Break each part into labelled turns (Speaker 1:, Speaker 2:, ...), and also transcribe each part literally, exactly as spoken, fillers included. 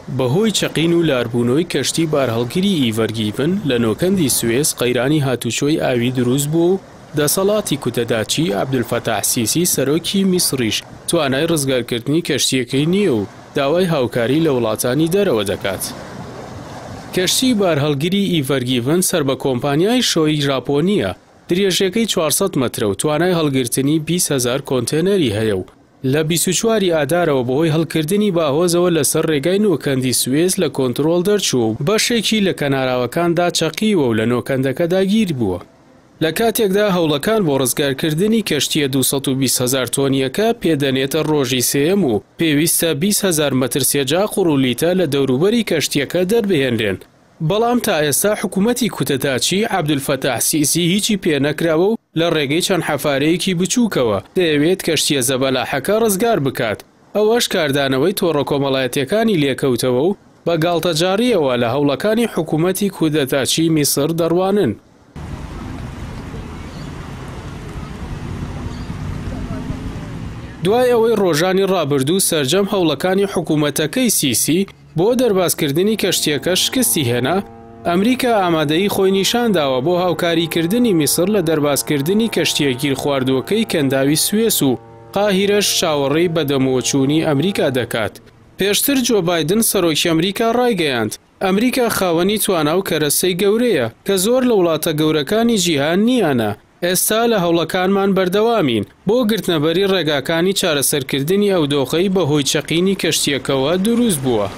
Speaker 1: بەهۆی چەقین و لاربوونەوەی کەشتی بارهەڵگیری ئیڤەرگیڤن لە نۆکەندی سوێز قەیرانی هاتوچۆی ئاوی دروست بوو و دەسەڵاتی کودەداچی عەبدولفەتاح سیسی سەرۆکی میسریش توانای ڕزگارکردنی کەشتیەکەی نییە و داوای هاوکاری لە وڵاتانی دەرەوە دەکات. کەشتی بارهەڵگیری ئیڤەرگیڤن سەر بە کۆمپانیای شۆی ژاپۆنیە، درێژەکەی چوارسەد مەترە و توانای هەڵگرتنی بیست هەزار کۆنتێنەری هەیە و لە بیست و چواری ئادارەوە بەهۆی هەڵکردنی باهۆزەوە لەسەر ڕێگای نۆکەندی سوێز لە کۆنتڕۆڵ دەرچوو و بەشێکی لە کەناراوەکاندا چەقیوە و لە نۆکەندەکەدا گیر بووە. لە کاتێکدا هەوڵەکان بۆ ڕزگارکردنی کەشتیە دووسەد و بیست هەزار تۆنیەکە پێدەنێتە ڕۆژی سێم و پێویستە بیست هەزار مەتر سێجا قوڕولیتە لە دەوروبەری کەشتیەکە دەربهێنرێن. بەڵام تا ئێستا حکوومەتی کودەداچی عەبدولفەتاح سیسی هیچی پێ نەکراوە و لە ڕێگەی چەند حەفارەیەکی بچووکەوە دەیەوێت کەشتیە زەبەلاحەکە ڕزگار بکات. ئەوەش کاردانەوەی تۆڕە کۆمەڵایەتیەکانی لێکەوتەوە و بە گاڵتەجاریەوە لە هەوڵەکانی حکوومەتی کودەداچی میسر دەڕوانن. دوای ئەوەی ڕۆژانی ڕابردوو سەرجەم هەوڵەکانی حکوومەتەکەی سیسی بۆ دەرباسکردنی کەشتیەکە شکستی هێنا، ئەمریکا ئامادەیی خۆی نیشانداوە بۆ هاوکاریکردنی میسر لە دەرباسکردنی کەشتیە گیر خواردووەکەی کەنداوی سوێس و قاهیرەش چاوەڕێی بەدەمەوەچوونی ئەمریکا دەکات. پێشتر جۆ بایدن سەرۆکی ئەمریکا ڕایگەیاند ئەمریکا خاوەنی توانا و کەرەسەی گەورەیە کە زۆر لە وڵاتە گەورەکانی جیهان نیانە. ئێستا لە هەوڵەکانمان بەردەوامین بۆ گرتنەبەری ڕێگاکانی چارەسەرکردنی ئەو دۆخەی بەهۆی چەقینی کەشتیەکەوە دروست بووە.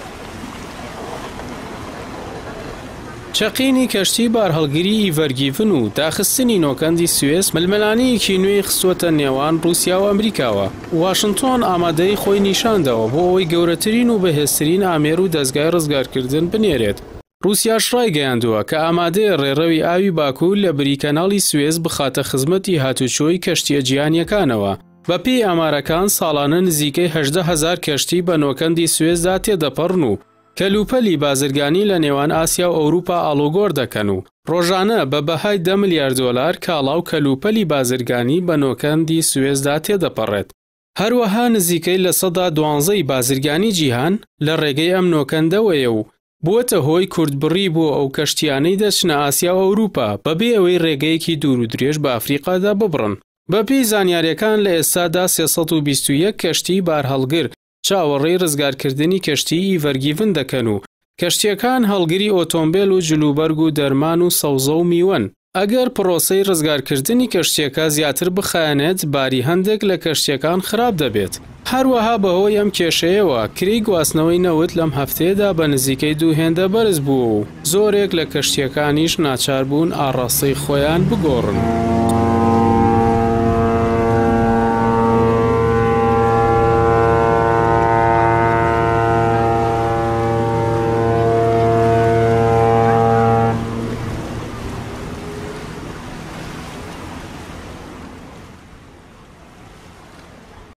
Speaker 1: چەقینی کەشتی بارهەڵگیری ئیڤەرگیڤن و داخستنی نۆکەندی سوێز ململانەیەکی نوێی خستووەتە نێوان رووسیا و ئەمریکاوە. واشنتۆن ئامادەی خۆی نیشاندەوە بۆ ئەوەی گەورەترین و بەهێزترین ئامێر و دەستگای ڕزگارکردن بنێرێت. رووسیاش ڕایگەیاندووە کە ئامادەیە ڕێڕەوی ئاوی باکوور لە بریکەناڵی سوێز بخاتە خزمەتی هاتوچۆی کەشتیە جیهانیەکانەوە. بەپێی ئامارەکان ساڵانە نزیکەی هەژدە هەزار کەشتی بە نۆکەندی سوێزدا تێدەپەڕن و کەلوپەلی بازرگانی لە نێوان ئاسیا و ئەوروپا ئاڵوگۆڕ دەکەن و ڕۆژانە بە بەهای دە ملیار دۆلار کاڵا و کەلوپەلی بازرگانی بە نۆکەندی سوێزدا تێدەپەڕێت. هەروەها نزیکەی لە سەدا دوانزەی بازرگانی جیهان لە ڕێگەی ئەم نۆکەندەوەیە و بووەتە هۆی کوردبڕی بۆ ئەو کەشتیانەی دەچنە ئاسیا و ئەوروپا بەبێ ئەوەی ڕێگەیەکی دوور و درێژ بە ئەفریقادا ببڕن. بەپێی زانیاریەکان لە ئێستادا سێسەد و بیست و یەک کەشتی بارهەڵگر چاوەڕێی ڕزگارکردنی کەشتی ئیڤەرگیڤن دەکەن و کەشتیەکان هەڵگری ئۆتۆمبیل و جلوبەرگ و دەرمان و سەوزە و میوەن. ئەگەر پرۆسەی ڕزگارکردنی کەشتیەکە زیاتر بخایەنێت باری هەندێک لە کەشتیەکان خراپ دەبێت. هەروەها بەهۆی ئەم کێشەیەوە کری گواستنەوەی نەوت لەم هەفتەیەدا بە نزیکەی دوو هێندە بەرز بوو و زۆرێک لە کەشتیەکانیش ناچار بوون ئاڕاستەی خۆیان بگۆڕن.